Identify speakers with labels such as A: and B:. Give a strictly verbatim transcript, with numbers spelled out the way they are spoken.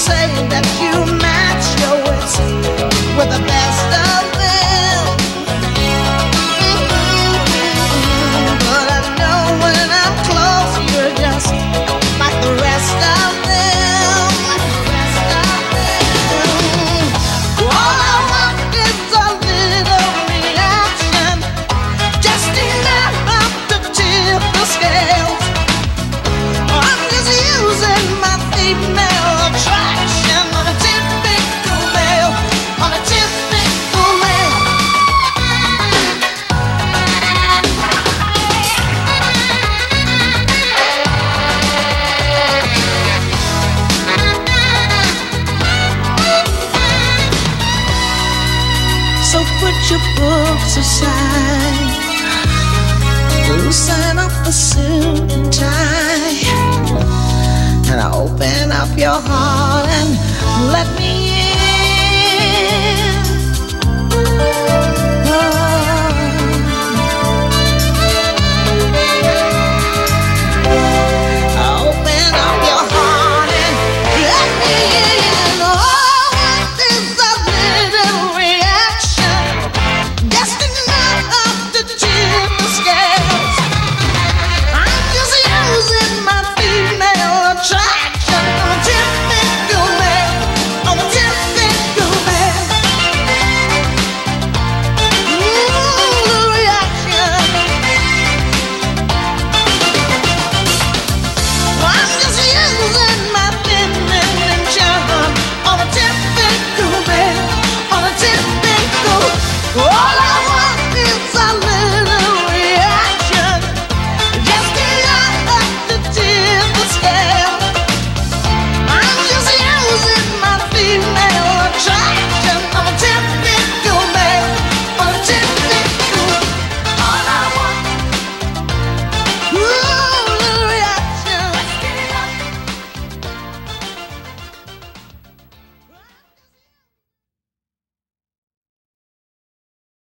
A: say that you match your wits with the best of them. Mm-hmm. But I know when I'm close, you're just like the rest of them. Rest of them. All I want is a little reaction, just enough to tip the scales. I'm just using my female attraction on a typical male, on a typical male. So put your books aside, loosen up the suit and tie, and open up your heart